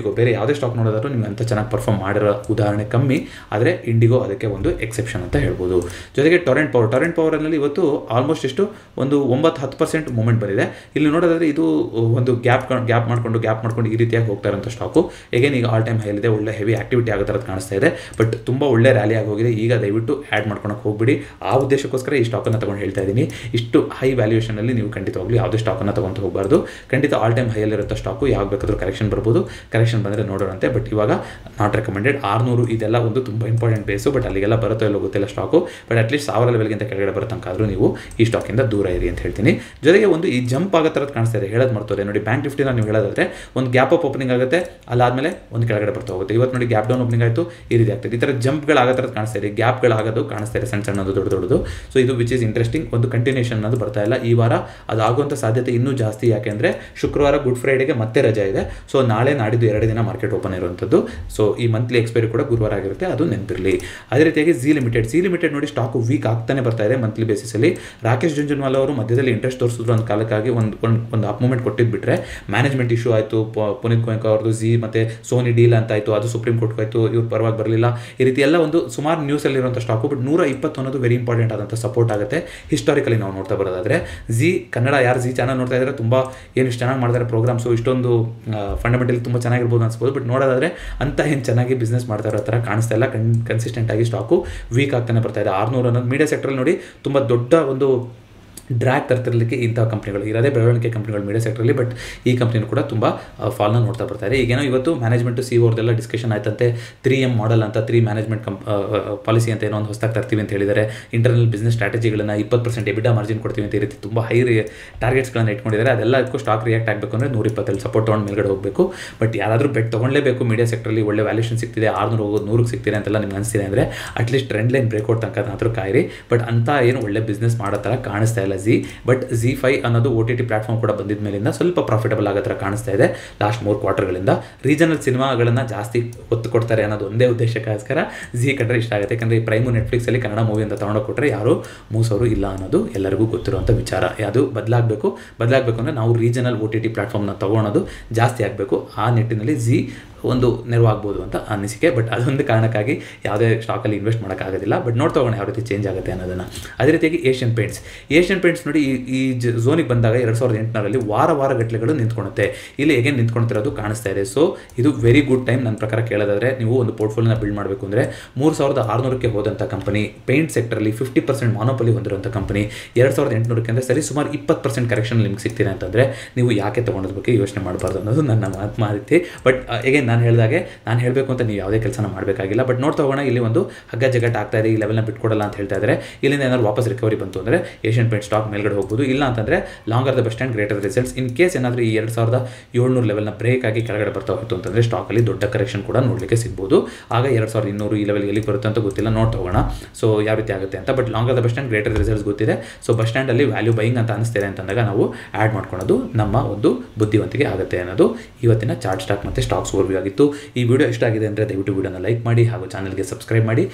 ಇಂಡಿಗೋ, ಬೇರೆ ಯಾವುದೇ ಸ್ಟಾಕ್ ನೋಡೋದಾದ್ರೂ ನಿಮ್ಗೆ ಅಂತ ಚೆನ್ನಾಗಿ ಪರ್ಫಾರ್ಮ್ ಮಾಡಿರೋ ಉದಾಹರಣೆ ಕಮ್ಮಿ, ಆದರೆ ಇಂಡಿಗೋ ಅದಕ್ಕೆ ಒಂದು ಎಕ್ಸೆಪ್ಷನ್ ಅಂತ ಹೇಳ್ಬೋದು. ಜೊತೆಗೆ ಟೊರೆಂಟ್ ಪವರಲ್ಲಿ ಇವತ್ತು ಆಲ್ಮೋಸ್ಟ್ ಎಷ್ಟು ಒಂದು 9-10% ಮೂವ್ಮೆಂಟ್ ಬಂದಿದೆ. ಇಲ್ಲಿ ನೋಡೋದಾದ್ರೆ ಇದು ಒಂದು ಗ್ಯಾಪ್ ಮಾಡ್ಕೊಂಡು ಈ ರೀತಿಯಾಗಿ ಹೋಗ್ತಾ ಇರೋಂಥ ಸ್ಟಾಕು. ಹೇಗೇನು ಈಗ ಆಲ್ ಟೈಮ್ ಹೈ ಇದೆ, ಒಳ್ಳೆ ಹೆವಿ ಆಕ್ಟಿವಿಟಿ ಆಗೋ ಥರದ್ದು ಕಾಣಿಸ್ತಾ ಇದೆ. ಬಟ್ ತುಂಬ ಒಳ್ಳೆ ರ್ಯಾಲಿ ಆಗಿ ಹೋಗಿದೆ. ಈಗ ದಯವಿಟ್ಟು ಆ್ಯಡ್ ಮಾಡ್ಕೊಳಕ್ಕೆ ಹೋಗ್ಬಿಡಿ. ಆ ಉದ್ದೇಶಕ್ಕೋಸ್ಕರ ಈ ಸ್ಟಾಕನ್ನು ತೊಗೊಂಡು ಹೇಳ್ತಾ ಇದ್ದೀನಿ. ಇಷ್ಟು ಹೈ ವ್ಯಾಲ್ಯೂಯೇಷನಲ್ಲಿ ನೀವು ಖಂಡಿತವಾಗ್ಲಿ ಯಾವುದೇ ಸ್ಟಾಕನ್ನು ತೊಗೊಂಡು ಹೋಗಬಾರ್ದು. ಖಂಡಿತ ಆಲ್ ಟೈಮ್ ಹೈಯಲ್ಲಿರುವಂಥ ಸ್ಟಾಕು ಯಾವಾಗ ಬೇಕಾದರೂ ಕರೆಕ್ಷನ್ ಬರ್ಬೋದು, ಕರೆಕ್ಷನ್ ಬಂದರೆ ನೋಡೋಣಂತೆ. ಬಟ್ ಇವಾಗ ನಾಟ್ ರೆಕಮೆಂಡೆಡ್. 600 ಇದೆಲ್ಲ ಒಂದು ತುಂಬ ಇಂಪಾರ್ಟೆಂಟ್ ಬೇಸು, ಬಟ್ ಅಲ್ಲಿಗೆಲ್ಲ ಬರುತ್ತೋ ಇಲ್ಲ ಗೊತ್ತಿಲ್ಲ ಸ್ಟಾಕು. ಬಟ್ ಅಟ್ಲೀಸ್ಟ್ 1000 ಲೆವೆಲ್ಗಿಂತ ಕೆಳಗಡೆ ಬರೋತಂಕಾದರೂ ನೀವು ಈ ಸ್ಟಾಕಿಂದ ದೂರ ಇರಿ ಅಂತ ಹೇಳ್ತೀನಿ. ಜೊತೆಗೆ ಒಂದು ಈ ಜಂಪ್ ಆಗೋ ಥರದ್ದು ಕಾಣಿಸ್ತಾ ಇದೆ, ಹೇಳೋದು ಮಾಡ್ತದೆ ನೋಡಿ. ಬ್ಯಾಂಕ್ ನಿಫ್ಟಿನ ನೀವು ಹೇಳೋದಾದ್ರೆ ಒಂದು ಗ್ಯಾಪ್ ಅಪ್ ಓಪನಿಂಗ್ ಆಗುತ್ತೆ, ಅಲ್ಲಾದಮೇಲೆ ಒಂದು ಕೆಳಗಡೆ ಬರ್ತಾ ಹೋಗುತ್ತೆ. ಇವತ್ತು ನೋಡಿ ಗ್ಯಾಪ್ ಡೌನ್ ಓಪನಿಂಗ್ ಆಯಿತು, ಈ ರೀತಿ ಆಗ್ತದೆ. ಈ ಥರ ಜಂಪ್ಗಳು ಆಗೋ ಥರದ್ದು ಕಾಣಿಸ್ತಾ ಇದೆ, ಗ್ಯಾಪ್ಗಳಾಗೋದು ಕಾಣಿಸ್ತಾ ಇದೆ, ಸಣ್ಣದು ದೊಡ್ಡದು. ಸೊ ಇದು ವಿಚ್ ಈಸ್ ಇಂಟ್ರೆಸ್ಟಿಂಗ್. ಒಂದು ಕಂಟಿನ್ಯೂಷನ್ ಅನ್ನೋದು ಬರ್ತಾ ಇಲ್ಲ ಈ ವಾರ. ಅದು ಆಗುವಂಥ ಸಾಧ್ಯತೆ ಇನ್ನೂ ಜಾಸ್ತಿ, ಯಾಕೆಂದರೆ ಶುಕ್ರವಾರ ಗುಡ್ ಫ್ರೈಡೆಗೆ ಮತ್ತೆ ರಜೆ ಇದೆ. ಸೊ ನಾಳೆ ನಾಡಿದ್ದು 2 ದಿನ ಮಾರ್ಕೆಟ್ ಓಪನ್ ಇರುವಂಥದ್ದು. ಸೊ ಈ ಮಂತ್ಲಿ ಎಕ್ಸ್ಪೈರಿ ಕೂಡ ಗುರುವಾರ ಆಗಿರುತ್ತೆ, ಅದು ನೆನಪಿರಲಿ. ಅದೇ ರೀತಿಯಾಗಿ ಝೀ ಲಿಮಿಟೆಡ್ ನೋಡಿ ಸ್ಟಾಕು ವೀಕ್ ಆಗ್ತಾನೆ ಬರ್ತಾ ಇದೆ ಮಂತ್ಲಿ ಬೇಸಿಸಲ್ಲಿ. ರಾಕೇಶ್ ಜುಂಜುನ್ವಾಲಾ ಅವರು ಮಧ್ಯದಲ್ಲಿ ಇಂಟ್ರೆಸ್ಟ್ ತೋರಿಸಿದ್ರು ಒಂದು ಕಾಲಕ್ಕಾಗಿ, ಒಂದು ಅಪ್ ಮೂಮೆಂಟ್ ಕೊಟ್ಟಿದ್ಬಿಟ್ರೆ ಮ್ಯಾನೇಜ್ಮೆಂಟ್ ಇಶ್ಯೂ ಆಯಿತು. ಪುನೀತ್ ಗೋಯಂಕಾ ಅವ್ರದ್ದು ಝೀ ಮತ್ತು ಸೋನಿ ಡೀಲ್ ಅಂತ ಆಯಿತು, ಅದು ಸುಪ್ರೀಂ ಕೋರ್ಟ್ಗೆ ಆಯಿತು, ಇವ್ರು ಪರವಾಗಿ ಬರಲಿಲ್ಲ. ಈ ರೀತಿ ಎಲ್ಲ ಒಂದು ಸುಮಾರು ನ್ಯೂಸಲ್ಲಿರುವಂಥ ಸ್ಟಾಕು. ಬಟ್ 120 ಅನ್ನೋದು ವೆರಿ ಇಂಪಾರ್ಟೆಂಟ್ ಆದಂಥ ಸಪೋರ್ಟ್ ಆಗುತ್ತೆ. ಹಿಸ್ಟಾರಿಕಲಿ ನಾವು ನೋಡ್ತಾ ಬರೋದಾದರೆ ಝೀ ಕನ್ನಡ ಯಾರು ಝೀ ಚಾನಲ್ ನೋಡ್ತಾ ಇದ್ದಾರೆ ತುಂಬ ಏನು ಚೆನ್ನಾಗಿ ಮಾಡ್ತಾರೆ ಪ್ರೋಗ್ರಾಮ್ಸು, ಇಷ್ಟೊಂದು ಫಂಡಮೆಂಟಲಿ ತುಂಬ ಚೆನ್ನಾಗಿರ್ಬೋದು ಅನ್ಸ್ಬೋದು. ಬಟ್ ನೋಡೋದಾದರೆ ಅಂತ ಏನು ಚೆನ್ನಾಗಿ ಬಿಸ್ನೆಸ್ ಮಾಡ್ತಾ ಇರೋ ಥರ ಕಾಣಿಸ್ತಾ ಇಲ್ಲ. ಕನ್ಸಿಸ್ಟೆಂಟ್ ಆಗಿ ಸ್ಟಾಕು ವೀಕ್ ಆಗ್ತಾನೆ ಬರ್ತಾ ಇದೆ. 600 ಅನ್ನೋದು ಮೀಡಿಯಾ ಸೆಕ್ಟರಲ್ಲಿ ನೋಡಿ ತುಂಬ ದೊಡ್ಡ ಒಂದು ಡ್ರ್ಯಾಗ್ ತರ್ತಿರಲಿಕ್ಕೆ ಇಂಥ ಕಂಪ್ನಿಗಳು ಇರೋದೇ ಬೆಳವಣಿಗೆ ಕಂಪ್ನಿಗಳು ಮೀಡಿಯಾ ಸೆಕ್ಟರಲ್ಲಿ. ಬಟ್ ಈ ಕಂಪ್ನಿನೂ ಕೂಡ ತುಂಬ ಫಾಲ್ನ ನೋಡ್ತಾ ಬರ್ತಾರೆ. ಈಗೇನೋ ಇವತ್ತು ಮ್ಯಾನೇಜ್ಮೆಂಟು CEO ಅವ್ರದ್ದೆಲ್ಲ ಡಿಸ್ಕಷನ್ ಆಯ್ತಂತೆ. 3M ಮಾಡೆಲ್ ಅಂತ 3 ಮ್ಯಾನೇಜ್ಮೆಂಟ್ ಪಾಲಿಸಿ ಅಂತ ಏನೋ ಒಂದು ಹೊಸದಾಗಿ ತರ್ತೀವಿ ಅಂತ ಹೇಳಿದ್ದಾರೆ. ಇಂಟರ್ನಲ್ ಬಿಸ್ನೆಸ್ ಸ್ಟ್ರಾಟಜಿಗಳನ್ನು 20% EBITDA ಮಾರ್ಜಿನ್ ಕೊಡ್ತೀವಿ ಅಂತ ಈ ರೀತಿ ತುಂಬ ಹೈ ಟಾರ್ಗೆಟ್ಸ್ಗಳನ್ನು ಇಟ್ಕೊಂಡಿದ್ದಾರೆ. ಅದೆಲ್ಲಕ್ಕೂ ಸ್ಟಾಕ್ ರಿಯಾಕ್ಟ್ ಆಗಬೇಕು ಅಂದರೆ 120 ಸಪೋರ್ಟ್ ತೊಗೊಂಡು ಮೇಲ್ಗಡೆ ಹೋಗಬೇಕು. ಬಟ್ ಯಾರಾದರೂ ಬೆಟ್ ತೊಗೊಳ್ಳೇಬೇಕು, ಮೀಡಿಯಾ ಸೆಕ್ಟರಲ್ಲಿ ಒಳ್ಳೆ ವ್ಯಾಲ್ಯೂಷನ್ ಸಿಗ್ತಿದೆ, 600 ಹೋಗೋದು 100ಕ್ಕೆ ಸಿಗ್ತಿದೆ ಅಂತೆಲ್ಲ ನಿಮ್ಗೆ ಅನಿಸ್ತಿದೆ ಅಂದರೆ ಅಟ್ಲೀಸ್ಟ್ ಟ್ರೆಂಡ್ ಲೈನ್ ಬ್ರೇಕ್ಔಟ್ ತನಕ ಮಾತ್ರ ಕಾಯಿರಿ. ಬಟ್ ಅಂತ ಏನು ಒಳ್ಳೆ ಬಿಸ್ನೆಸ್ ಮಾಡೋ ಥರ ಕಾಣಿಸ್ತಾ ಇಲ್ಲ ಝೀ. ಬಟ್ ZEE5 ಅನ್ನೋದು OTT ಪ್ಲಾಟ್ಫಾರ್ಮ್ ಕೂಡ ಬಂದಿದ್ದ ಮೇಲಿಂದ ಸ್ವಲ್ಪ ಪ್ರಾಫಿಟಬಲ್ ಆಗೋ ಥರ ಕಾಣಿಸ್ತಾ ಇದೆ ಲಾಸ್ಟ್ 3 ಕ್ವಾರ್ಟರ್ಗಳಿಂದ. ರೀಜನಲ್ ಸಿನಿಮಾಗಳನ್ನು ಜಾಸ್ತಿ ಒತ್ತು ಕೊಡ್ತಾರೆ ಅನ್ನೋದು ಒಂದೇ ಉದ್ದೇಶಕ್ಕೋಸ್ಕರ ಝೀ ಕಂಡ್ರೆ ಇಷ್ಟ ಆಗುತ್ತೆ. ಯಾಕಂದರೆ ಈ ಪ್ರೈಮು ನೆಟ್ಫ್ಲಿಕ್ಸಲ್ಲಿ ಕನ್ನಡ ಮೂವಿ ಅಂತ ತೊಗೊಂಡೋಗಿ ಕೊಟ್ಟರೆ ಯಾರು ಮೂಸೋರು ಇಲ್ಲ ಅನ್ನೋದು ಎಲ್ಲರಿಗೂ ಗೊತ್ತಿರುವಂಥ ವಿಚಾರ. ಅದು ಬದಲಾಗಬೇಕು ಅಂದರೆ ನಾವು ರೀಜನಲ್ OTT ಪ್ಲಾಟ್ಫಾರ್ಮ್ನ ತೊಗೊಳೋದು ಜಾಸ್ತಿ ಆಗಬೇಕು. ಆ ನಿಟ್ಟಿನಲ್ಲಿ ಝೀ ಒಂದು ನೆರವಾಗ್ಬೋದು ಅಂತ ಅನಿಸಿಕೆ. ಬಟ್ ಅದೊಂದು ಕಾರಣಕ್ಕಾಗಿ ಯಾವುದೇ ಸ್ಟಾಕಲ್ಲಿ ಇನ್ವೆಸ್ಟ್ ಮಾಡೋಕ್ಕಾಗೋದಿಲ್ಲ. ಬಟ್ ನೋಡ್ತಾ ಹೋಗೋಣ ಯಾವ ರೀತಿ ಚೇಂಜ್ ಆಗುತ್ತೆ ಅನ್ನೋದನ್ನು. ಅದೇ ರೀತಿಯಾಗಿ ಏಷ್ಯನ್ ಪೇಂಟ್ಸ್ ನೋಡಿ ಈ ಝೋನಿಗೆ ಬಂದಾಗ 2008ರಲ್ಲಿ ವಾರ ಗಟ್ಟಲೆಗಳು ನಿಂತ್ಕೊಳುತ್ತೆ. ಇಲ್ಲಿ ಹೇಗೆ ನಿಂತ್ಕೊಳ್ತಿರೋದು ಕಾಣಿಸ್ತಾ ಇದೆ. ಸೊ ಇದು ವೆರಿ ಗುಡ್ ಟೈಮ್ ನನ್ನ ಪ್ರಕಾರ ಕೇಳೋದಾದರೆ. ನೀವು ಒಂದು ಪೋರ್ಟ್ಫೋಲಿಯೋನ ಬಿಲ್ಡ್ ಮಾಡಬೇಕು ಅಂದರೆ 3600ಕ್ಕೆ ಹೋದಂಥ ಕಂಪನಿ, ಪೇಂಟ್ ಸೆಕ್ಟರಲ್ಲಿ 50% ಮಾನೋಪಲಿ ಹೊಂದಿರುವಂಥ ಕಂಪನಿ, 2800ಕ್ಕೆ ಅಂದರೆ ಸರಿ ಸುಮಾರು 20% ಕರೆಕ್ಷನ್ ನಿಮ್ಗೆ ಸಿಗ್ತೀನಿ ಅಂತಂದರೆ ನೀವು ಯಾಕೆ ತೊಗೊಳೋದ್ರ ಬಗ್ಗೆ ಯೋಚನೆ ಮಾಡಬಾರ್ದು ಅನ್ನೋದು ನನ್ನ ಮಾಹಿತಿ. ಬಟ್ ಹೇಗೆ ನಾನು ಹೇಳಬೇಕು ಅಂತ ನೀವು ಯಾವುದೇ ಕೆಲಸನ ಮಾಡಬೇಕಾಗಿಲ್ಲ. ಬಟ್ ನೋಡ್ತಾ ಹೋಗೋಣ. ಇಲ್ಲಿ ಒಂದು ಹಗ್ಗ ಜಗಟ್ ಆಗ್ತಾ ಇದೆ, ಈ ಲೆವೆಲ್ನ ಬಿಟ್ಕೊಡಲ್ಲ ಅಂತ ಹೇಳ್ತಾ ಇದ್ದಾರೆ. ಇಲ್ಲಿಂದ ಏನಾದ್ರು ವಾಪಸ್ ರಿಕವರಿ ಬಂತು ಅಂದರೆ ಏಷ್ಯನ್ ಪೇಂಟ್ ಸ್ಟಾಕ್ ಮೇಲ್ಗಡೆ ಹೋಗ್ಬೋದು. ಇಲ್ಲ ಅಂತಂದರೆ longer the best and greater results. In case ಏನಾದರೂ ಈ 2700 ಲೆವೆಲ್ನ ಬ್ರೇಕ್ ಆಗಿ ಕೆಳಗಡೆ ಬರ್ತಾ ಹೋಯಿತು ಅಂತಂದರೆ ಸ್ಟಾಕಲ್ಲಿ ದೊಡ್ಡ ಕರೆಕ್ಷನ್ ಕೂಡ ನೋಡಲಿಕ್ಕೆ ಸಿಗ್ಬೋದು. ಆಗ 2200 ಈ ಲೆವೆಲ್ ಎಲ್ಲಿ ಬರುತ್ತೆ ಅಂತ ಗೊತ್ತಿಲ್ಲ, ನೋಡ್ತಾ ಹೋಗೋಣ. ಸೊ ಯಾವ ರೀತಿ ಆಗುತ್ತೆ ಅಂತ. But longer the best and greater results ಗೊತ್ತಿದೆ. ಸೊ ಬಸ್ ಸ್ಟ್ಯಾಂಡಲ್ಲಿ ವ್ಯಾಲ್ಯೂ ಬೈಯಿಂಗ್ ಅಂತ ಅನಿಸ್ತಿದೆ ಅಂತಂದಾಗ ನಾವು ಆ್ಯಡ್ ಮಾಡ್ಕೊಳ್ಳೋದು ನಮ್ಮ ಒಂದು ಬುದ್ಧಿವಂತಿಕೆ ಆಗುತ್ತೆ ಅನ್ನೋದು ಇವತ್ತಿನ ಚಾರ್ಟ್ ಸ್ಟಾಕ್ ಮತ್ತು ಸ್ಟಾಕ್ಸ್ ಓವರ್ವ್ಯೂ ಆಗಿತ್ತು. ಈ ವಿಡಿಯೋ ಇಷ್ಟ ಆಗಿದೆ ಅಂದರೆ ದಯವಿಟ್ಟು ವಿಡಿಯೋನ ಲೈಕ್ ಮಾಡಿ ಹಾಗೂ ಚಾನಲ್ಗೆ ಸಬ್ಸ್ಕ್ರೈಬ್ ಮಾಡಿ.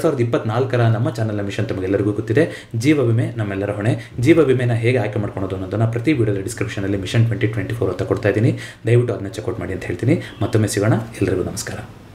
2024ರ ನಮ್ಮ ಚಾನಲ್ನ ಮಿಷನ್ ತಮಗೆಲ್ಲರಿಗೂ ಗೊತ್ತಿದೆ, ಜೀವ ವಿಮೆ ನಮ್ಮೆಲ್ಲರ ಹೊಣೆ. ಜೀವ ವಿಮೆನ ಹೇಗೆ ಆಯ್ಕೆ ಮಾಡ್ಕೊಳ್ಳೋದು ಅನ್ನೋದನ್ನು ಪ್ರತಿ ವಿಡಿಯೋದ ಡಿಸ್ಕ್ರಿಪ್ಷನಲ್ಲಿ ಮಿಷನ್ 2024 ಅಂತ ಕೊಡ್ತಾ ಇದ್ದೀನಿ. ದಯವಿಟ್ಟು ಅದನ್ನ ಚೆಕ್ಔಟ್ ಮಾಡಿ ಅಂತ ಹೇಳ್ತೀನಿ. ಮತ್ತೊಮ್ಮೆ ಸಿಗೋಣ. ಎಲ್ಲರಿಗೂ ನಮಸ್ಕಾರ.